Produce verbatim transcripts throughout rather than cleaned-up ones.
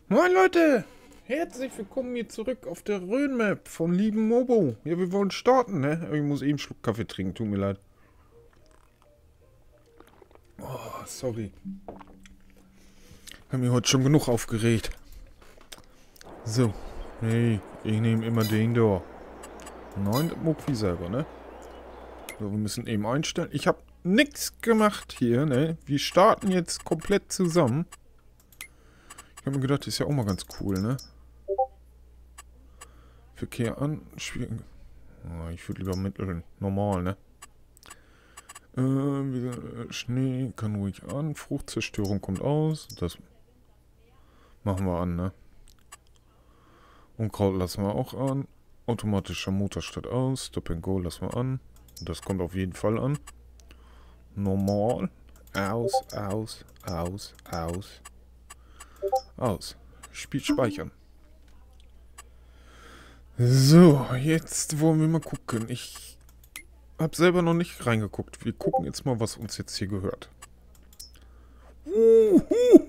Moin Leute, herzlich willkommen hier zurück auf der Rhön-Map von lieben Mobo. Ja, wir wollen starten, ne? Aber ich muss eben einen Schluck Kaffee trinken, tut mir leid. Oh, sorry. Hab mich heute schon genug aufgeregt. So, hey, ich nehme immer den da. Nein, das Muckvi selber, ne? So, wir müssen eben einstellen. Ich habe nichts gemacht hier, ne? Wir starten jetzt komplett zusammen. Ich habe mir gedacht, das ist ja auch mal ganz cool, ne? Verkehr an, schwierig. Oh, ich würde lieber mittel, normal, ne? Äh, wieder, Schnee kann ruhig an, Fruchtzerstörung kommt aus. Das machen wir an, ne? Unkraut lassen wir auch an. Automatischer Motor statt aus. Stop and Go lassen wir an. Das kommt auf jeden Fall an. Normal. Aus, aus, aus, aus. Aus. Spiel speichern. So, jetzt wollen wir mal gucken. Ich habe selber noch nicht reingeguckt. Wir gucken jetzt mal, was uns jetzt hier gehört. Uhuhu,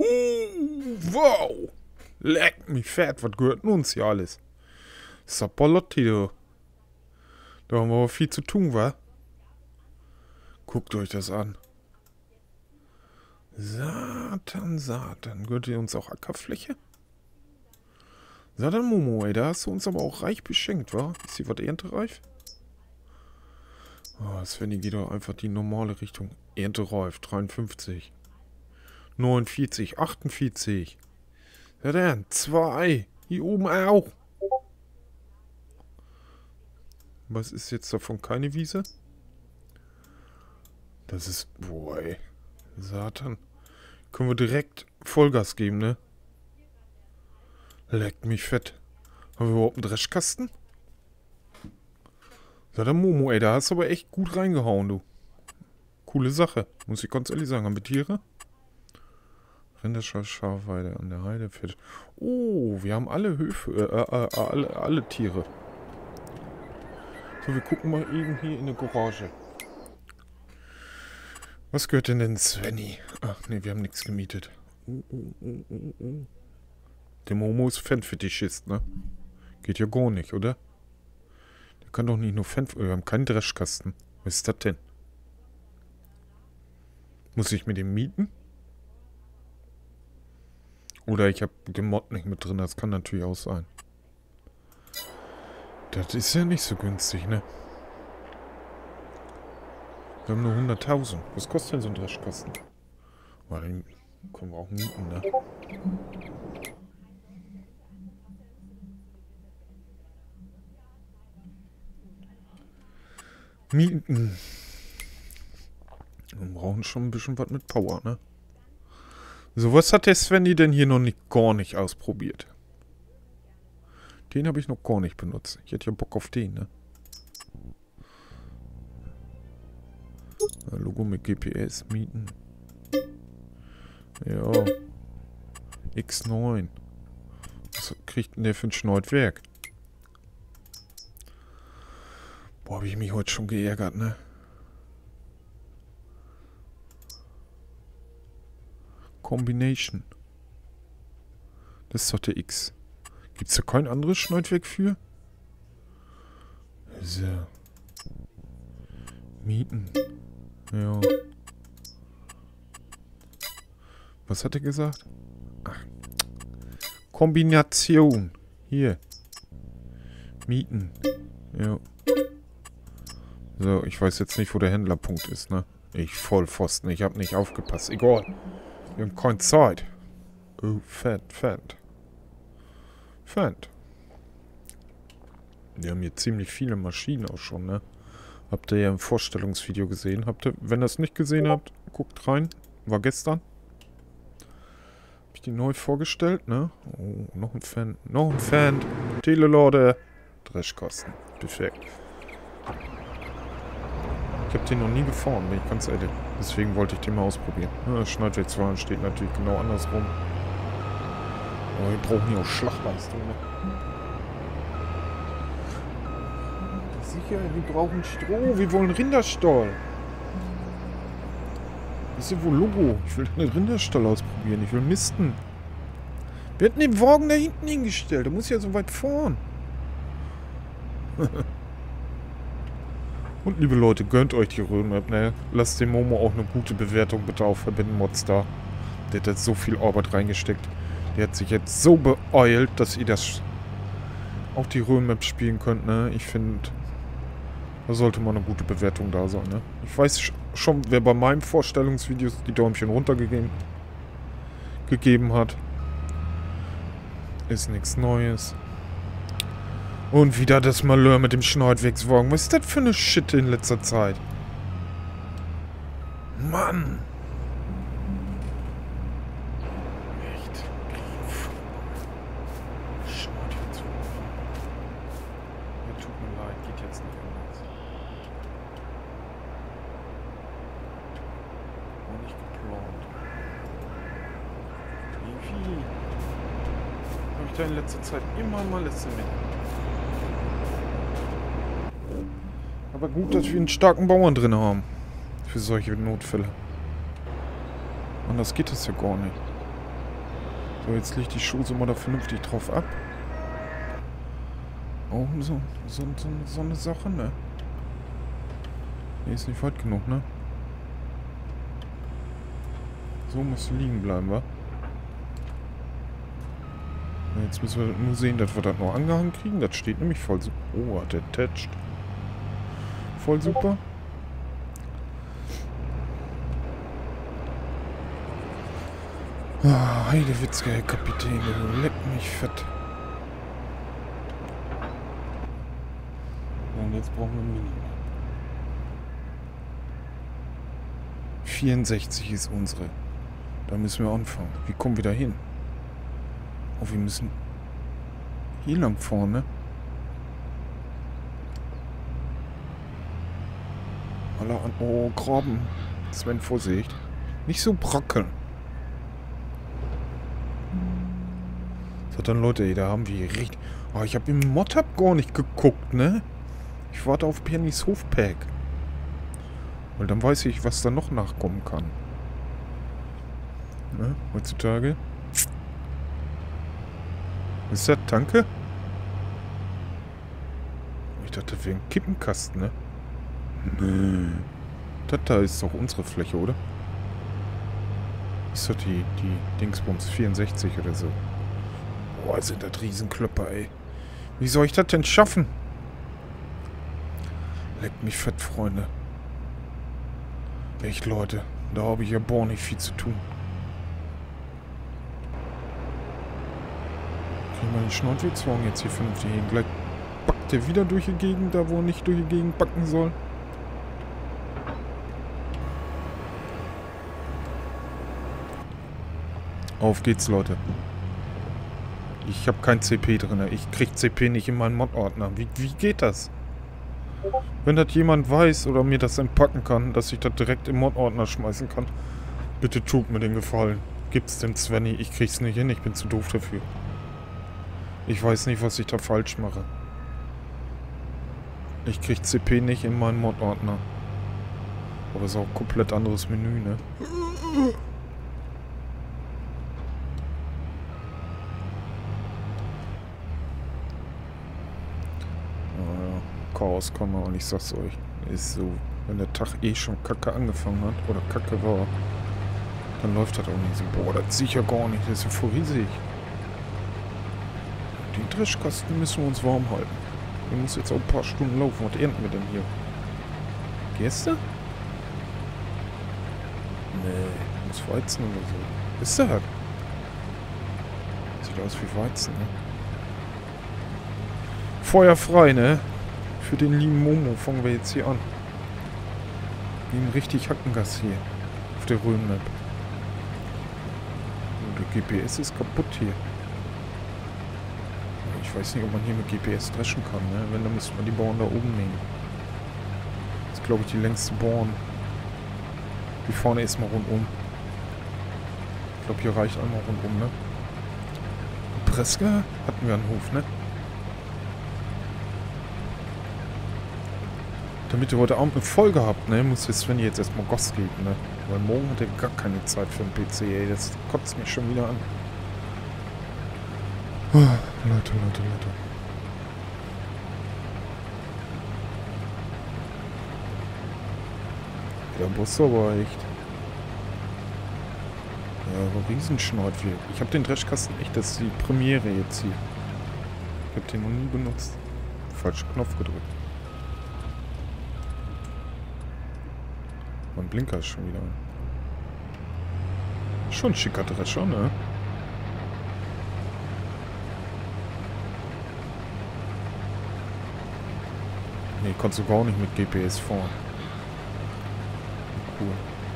wow! Leck mich fett, was gehört denn uns hier alles? Sapolotti, du. Da haben wir aber viel zu tun, wa? Guckt euch das an. Satan, Satan. Gehört ihr uns auch Ackerfläche? Satan Momo, ey, da hast du uns aber auch reich beschenkt, wa? Ist hier was erntereif? Oh, Svenny geht doch einfach die normale Richtung. Erntereif, dreiundfünfzig. neunundvierzig, achtundvierzig. Ja dann, zwei. Hier oben auch. Was ist jetzt davon keine Wiese? Das ist... Boah, ey. Satan. Können wir direkt Vollgas geben, ne? Leckt mich fett. Haben wir überhaupt einen Dreschkasten? Satan Momo, ey, da hast du aber echt gut reingehauen, du. Coole Sache. Muss ich ganz ehrlich sagen. Haben wir Tiere? Rinderschaf, Schafweide an der Heide, Fett. Oh, wir haben alle Höfe, äh, äh, alle, alle Tiere. So, wir gucken mal eben hier in der Garage. Was gehört denn denn Svenny? Ach, nee, wir haben nichts gemietet. Uh, uh, uh, uh, uh. Der Momo ist Fanfetischist, ne? Geht ja gar nicht, oder? Der kann doch nicht nur Fan... Wir haben keinen Dreschkasten. Was ist das denn? Muss ich mir den mieten? Oder ich habe den Mod nicht mit drin, das kann natürlich auch sein. Das ist ja nicht so günstig, ne? Wir haben nur hunderttausend. Was kostet denn so ein Dreschkasten? Oh, den können wir auch mieten, ne? Mieten. Wir brauchen schon ein bisschen was mit Power, ne? So, was hat der Svenny denn hier noch nicht, gar nicht ausprobiert? Den habe ich noch gar nicht benutzt. Ich hätte ja Bock auf den, ne? Logo mit G P S mieten. Ja. X neun. Was kriegt denn der für ein Schneidwerk? Boah, habe ich mich heute schon geärgert, ne? Combination. Das ist doch der X. Gibt es da kein anderes Schneidwerk für? So. Mieten. Ja. Was hat er gesagt? Ach. Kombination. Hier. Mieten. Ja. So, ich weiß jetzt nicht, wo der Händlerpunkt ist, ne? Ich Vollpfosten, ich hab nicht aufgepasst. Egal. Wir haben keine Zeit. Oh, fett, fett. Fett. Wir haben hier ziemlich viele Maschinen auch schon, ne? Habt ihr ja im Vorstellungsvideo gesehen. Habt ihr, wenn ihr es nicht gesehen habt, guckt rein. War gestern. Hab ich die neu vorgestellt, ne? Oh, noch ein Fan. Noch ein Fan. Telelorde. Dreschkosten. Perfekt. Ich habe den noch nie gefahren, bin ich ganz ehrlich. Deswegen wollte ich den mal ausprobieren. Ja, das Schneidwerk zwei steht natürlich genau andersrum. Aber wir brauchen hier auch Schlagleistung, ne? Sicher, wir brauchen Stroh. Wir wollen Rinderstall. Das ist ja wohl Logo. Ich will den Rinderstall ausprobieren. Ich will misten. Wir hätten den Wagen da hinten hingestellt. Der muss ja so weit vorn. Und liebe Leute, gönnt euch die Rhön-Map, ne? Lasst dem Momo auch eine gute Bewertung bitte auf Verbinden Mods da. Der hat jetzt so viel Arbeit reingesteckt. Der hat sich jetzt so beeilt, dass ihr das auch die Rhön-Map spielen könnt, ne? Ich finde, da sollte mal eine gute Bewertung da sein, ne? Ich weiß schon, wer bei meinen Vorstellungsvideos die Däumchen runtergegeben gegeben hat. Ist nichts Neues. Und wieder das Malheur mit dem Schneidwegswagen. Was ist das für eine Shit in letzter Zeit? Mann! Echt? Schneidwegswagen. Ja, tut mir leid, geht jetzt nicht anders. War nicht geplant. Irgendwie habe ich da in letzter Zeit immer mal letzte mit. Aber gut, dass wir einen starken Bauern drin haben. Für solche Notfälle. Anders geht das ja gar nicht. So, jetzt legt die Schose mal da vernünftig drauf ab. Oh, so, so, so, so eine Sache, ne? Nee, ist nicht weit genug, ne? So muss sie liegen bleiben, wa? Jetzt müssen wir nur sehen, dass wir das noch angehangen kriegen. Das steht nämlich voll super. Oh, hat der attached. Voll super. Ah, Heidewitzka, Herr Kapitän, du leck mich fett. Und jetzt brauchen wir ein Minimum. vierundsechzig ist unsere. Da müssen wir anfangen. Wie kommen wir da hin? Oh, wir müssen hier lang vorne. Alle an. Oh, Graben. Sven, Vorsicht. Nicht so brockeln. So, dann Leute, ey, da haben wir richtig... Oh, ich habe im Mod-Hub gar nicht geguckt, ne? Ich warte auf Pennys Hofpack. Weil dann weiß ich, was da noch nachkommen kann. Ne? Heutzutage. Was ist das? Danke? Ich dachte, das wäre ein Kippenkasten, ne? Nee. Das da ist doch unsere Fläche, oder? Ist doch die, die Dingsbums vierundsechzig oder so. Boah, sind das Riesenklöpper, ey. Wie soll ich das denn schaffen? Leckt mich fett, Freunde. Echt, Leute. Da habe ich ja boah nicht viel zu tun. Kriegen wir den Schneidwegswagen jetzt hier vernünftig hin. Gleich backt der wieder durch die Gegend, da wo er nicht durch die Gegend backen soll. Auf geht's, Leute. Ich habe kein C P drin. Ich krieg C P nicht in meinen Mod-Ordner. Wie, wie geht das? Wenn das jemand weiß oder mir das entpacken kann, dass ich das direkt im Mod-Ordner schmeißen kann, bitte tut mir den Gefallen. Gibt's dem Svenny. Ich krieg's nicht hin. Ich bin zu doof dafür. Ich weiß nicht, was ich da falsch mache. Ich krieg C P nicht in meinen Mod-Ordner. Aber ist auch ein komplett anderes Menü, ne? Chaos kann man, und ich sag's euch, ist so, wenn der Tag eh schon kacke angefangen hat, oder kacke war, dann läuft das auch nicht so. Boah, das sehe ich ja gar nicht, das ist ja voll riesig. Den Dreschkasten müssen wir uns warm halten. Der muss jetzt auch ein paar Stunden laufen. Was ernten wir denn hier? Gäste? Nee, muss Weizen oder so. Ist das? Sieht aus wie Weizen, ne? Feuer frei, ne? Für den lieben Momo fangen wir jetzt hier an. Gehen richtig Hackengas hier. Auf der Rhön-Map. Oh, der G P S ist kaputt hier. Ich weiß nicht, ob man hier mit G P S dreschen kann, ne? Wenn, dann müsste man die Bauern da oben nehmen. Das ist, glaube ich, die längste Bauern. Die vorne ist mal rundum. Ich glaube, hier reicht einmal rundum, ne? Preska hatten wir einen Hof, ne? Damit ihr heute Abend eine Folge habt, ne, muss jetzt Sven jetzt erstmal Gas geben, ne? Weil morgen hat er gar keine Zeit für den P C, ey. Das kotzt mich schon wieder an. Oh, Leute, Leute, Leute. Der Bus aber echt. Ja, aber Riesenschneid viel. Ich habe den Dreschkasten echt, das ist die Premiere jetzt hier. Ich habe den noch nie benutzt. Falschen Knopf gedrückt. Mein Blinker ist schon wieder an. Schon ein schicker Drescher, ne? Ne, konntest du gar nicht mit G P S fahren. Cool.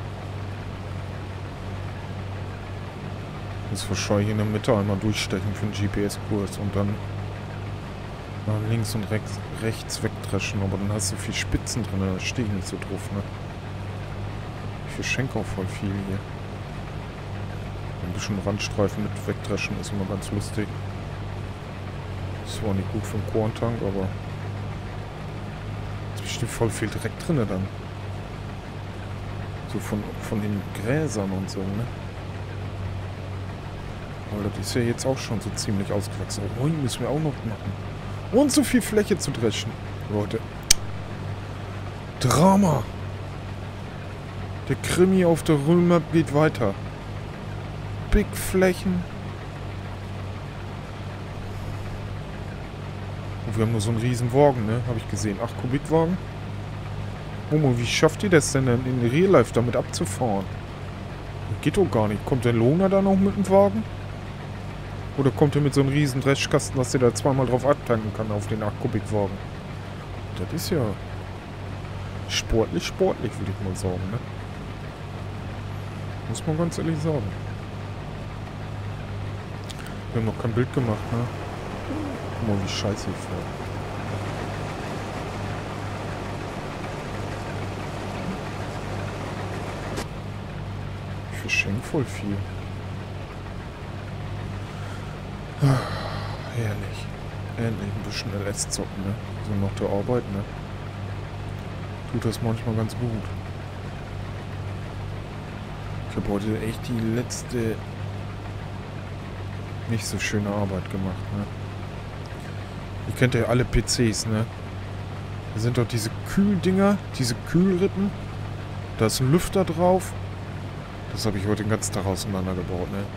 Muss wahrscheinlich in der Mitte einmal durchstechen für den G P S-Kurs und dann nach links und rechts, rechts wegdreschen, aber dann hast du viel Spitzen drin, da stehe ich nicht so drauf, ne? Ich verschenke auch voll viel hier. Ein bisschen Randstreifen mit wegdreschen ist immer ganz lustig. Das war nicht gut für den Korntank, aber ist bestimmt voll viel Dreck drin dann. So von, von den Gräsern und so, ne? Weil das ist ja jetzt auch schon so ziemlich ausgewachsen. Oh, hier müssen wir auch noch machen. Und so viel Fläche zu dreschen. Leute. Drama. Der Krimi auf der Römer geht weiter. Big Flächen. Und wir haben nur so einen riesen Wagen, ne? Habe ich gesehen. acht Kubikwagen. Momo, wie schafft ihr das denn in Real Life damit abzufahren? Das geht doch gar nicht. Kommt der Lohner da noch mit dem Wagen? Oder kommt er mit so einem riesen Dreschkasten, dass der da zweimal drauf abtanken kann auf den acht Kubikwagen? Das ist ja sportlich, sportlich, würde ich mal sagen, ne? Muss man ganz ehrlich sagen. Wir haben noch kein Bild gemacht, ne? Guck mal, wie scheiße ich fahre. Ich verschenke voll viel. Ah, herrlich. Endlich ein bisschen L S zocken, ne? So nach der Arbeit, ne? Tut das manchmal ganz gut. Ich habe heute echt die letzte nicht so schöne Arbeit gemacht, ne? Ihr kennt ja alle P Cs, ne? Da sind doch diese Kühldinger, diese Kühlrippen. Da ist ein Lüfter drauf. Das habe ich heute den ganzen Tag auseinandergebaut, ne?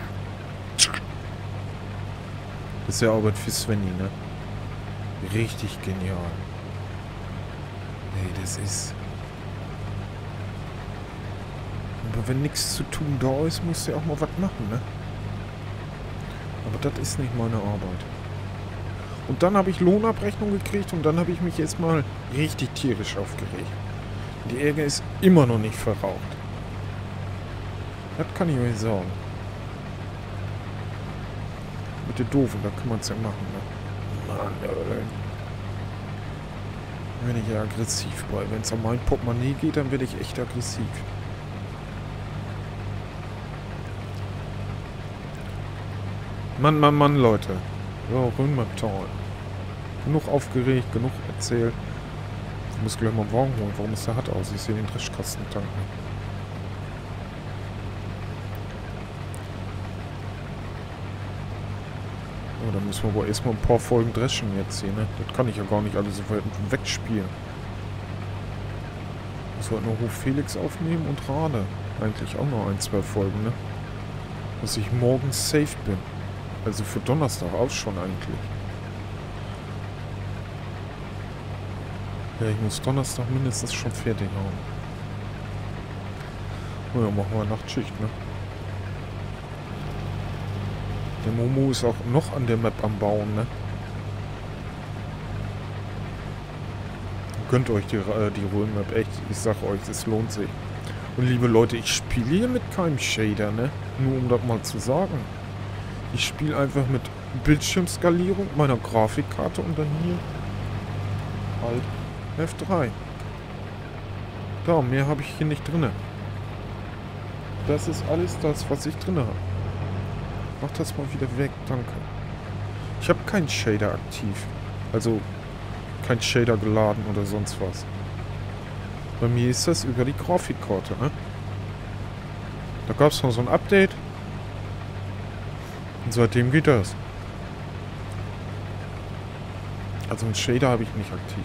Das ist ja Arbeit für Svenny, ne? Richtig genial. Nee, das ist... Aber wenn nichts zu tun da ist, musst du ja auch mal was machen, ne? Aber das ist nicht meine Arbeit. Und dann habe ich Lohnabrechnung gekriegt und dann habe ich mich jetzt mal richtig tierisch aufgeregt. Die Ärger ist immer noch nicht verraucht. Das kann ich euch sagen. Mit den Doofen, da kann man es ja machen, ne? Mann, ey. Da bin ich ja aggressiv bei. Wenn es an mein Portemonnaie geht, dann werde ich echt aggressiv. Mann, Mann, Mann, Leute. So, Römertal. Genug aufgeregt, genug erzählt. Ich muss gleich mal einen Wagen holen. Warum ist der hart aus? Ich sehe den Dreschkasten tanken. Oh, dann müssen wir aber erstmal ein paar Folgen dreschen jetzt hier, ne? Das kann ich ja gar nicht alles so weit wegspielen. Ich muss heute noch Hof Felix aufnehmen und Rade. Eigentlich auch noch ein, zwei Folgen, ne? Dass ich morgen safe bin. Also für Donnerstag auch schon eigentlich. Ja, ich muss Donnerstag mindestens schon fertig haben. Oh ja, machen wir Nachtschicht, ne? Der Momo ist auch noch an der Map am Bauen, ne? Gönnt euch die, äh, die Rhön-Map, echt. Ich sag euch, es lohnt sich. Und liebe Leute, ich spiele hier mit keinem Shader, ne? Nur um das mal zu sagen. Ich spiele einfach mit Bildschirmskalierung meiner Grafikkarte und dann hier halt F drei. Da, mehr habe ich hier nicht drin. Das ist alles das, was ich drin habe. Mach das mal wieder weg, danke. Ich habe keinen Shader aktiv. Also kein Shader geladen oder sonst was. Bei mir ist das über die Grafikkarte, ne? Da gab es noch so ein Update. Und seitdem geht das. Also einen Shader habe ich nicht aktiv.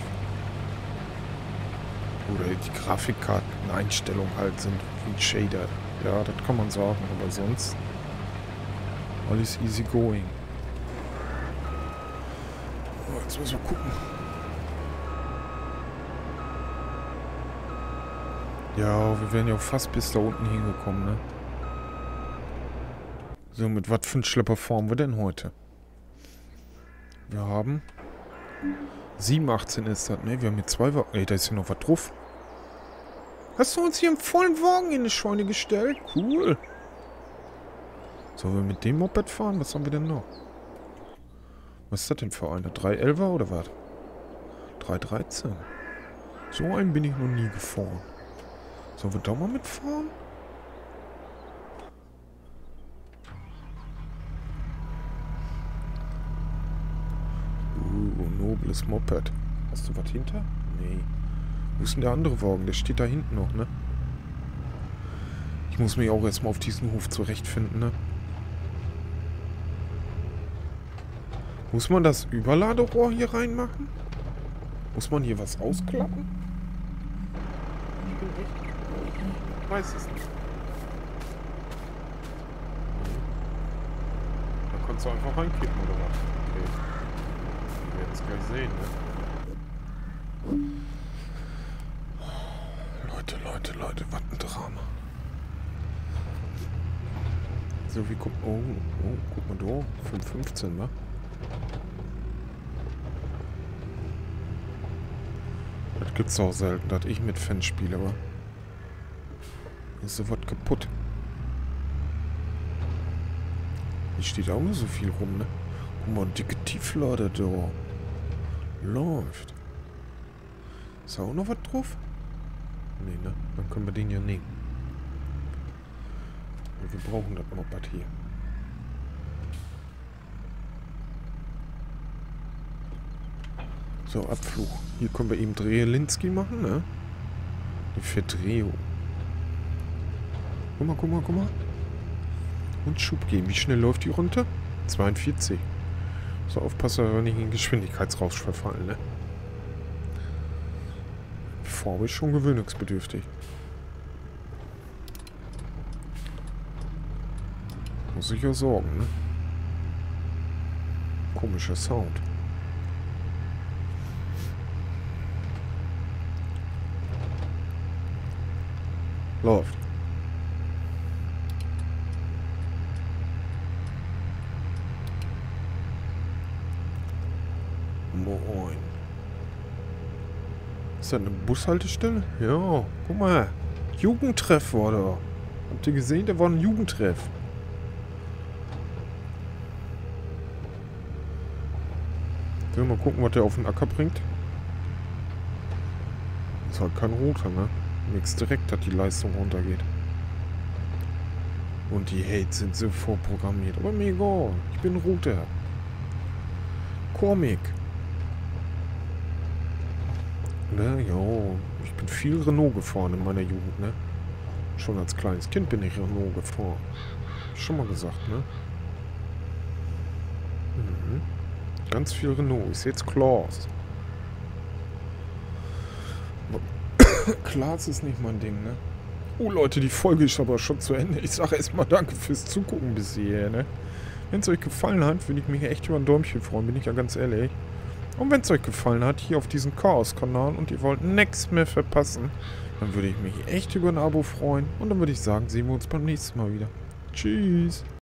Oder die Grafikkarteneinstellungen halt sind wie ein Shader. Ja, das kann man sagen, aber sonst alles easy going. Oh, jetzt müssen wir gucken. Ja, wir wären ja fast bis da unten hingekommen, ne? So, mit was für einem Schlepper fahren wir denn heute? Wir haben... siebenundachtzig ist das, ne? Wir haben hier zwei Wagen. Ey, da ist hier noch was drauf. Hast du uns hier einen vollen Wagen in die Scheune gestellt? Cool. Sollen wir mit dem Moped fahren? Was haben wir denn noch? Was ist das denn für eine? drei elfer oder was? drei dreizehn. So einen bin ich noch nie gefahren. Sollen wir da mal mitfahren? Uh, nobles Moped. Hast du was hinter? Nee. Wo ist denn der andere Wagen? Der steht da hinten noch, ne? Ich muss mich auch erstmal auf diesen Hof zurechtfinden, ne? Muss man das Überladerohr hier reinmachen? Muss man hier was ausklappen? Ich bin echt... Ich weiß es nicht. Da kannst du einfach reinkippen, oder was? Okay. Wir werden es gleich sehen, ne? Leute, Leute, Leute, was ein Drama. So, wie guck... Oh, oh, guck mal da. fünf fünfzehn, wa? Das gibt's auch selten, dass ich mit Fans spiele, aber... Ist sofort kaputt. Hier steht auch nur so viel rum, ne? Guck mal, ein dicke Tieflader da. Läuft. Ist da auch noch was drauf? Nee, ne? Dann können wir den ja nehmen. Wir brauchen das Moped hier. So, Abflug. Hier können wir eben Drehelinski machen, ne? Die Verdrehung. Guck mal, guck mal, guck mal. Und Schub geben. Wie schnell läuft die runter? zweiundvierzig. So, aufpassen, dass wir nicht in Geschwindigkeitsrausch verfallen, ne? Farbe ist schon gewöhnungsbedürftig. Muss ich ja sorgen, ne? Komischer Sound. Läuft. Moin. Ist das eine Bushaltestelle? Ja, guck mal. Jugendtreff war da. Habt ihr gesehen? Da war ein Jugendtreff. So, mal gucken, was der auf den Acker bringt. Ist halt kein roter, ne? Nix direkt, dass die Leistung runtergeht. Und die Hates sind so vorprogrammiert. Aber mir egal. Ich bin roter. Komik. Ne, ja. Ich bin viel Renault gefahren in meiner Jugend, ne? Schon als kleines Kind bin ich Renault gefahren. Schon mal gesagt, ne? Mhm. Ganz viel Renault. Ich sehe jetzt Klaas. Klaas ist nicht mein Ding, ne? Oh Leute, die Folge ist aber schon zu Ende. Ich sage erstmal danke fürs Zugucken bis hierher, ne? Wenn es euch gefallen hat, würde ich mich echt über ein Däumchen freuen, bin ich ja ganz ehrlich. Und wenn es euch gefallen hat, hier auf diesem Chaos-Kanal und ihr wollt nichts mehr verpassen, dann würde ich mich echt über ein Abo freuen. Und dann würde ich sagen, sehen wir uns beim nächsten Mal wieder. Tschüss!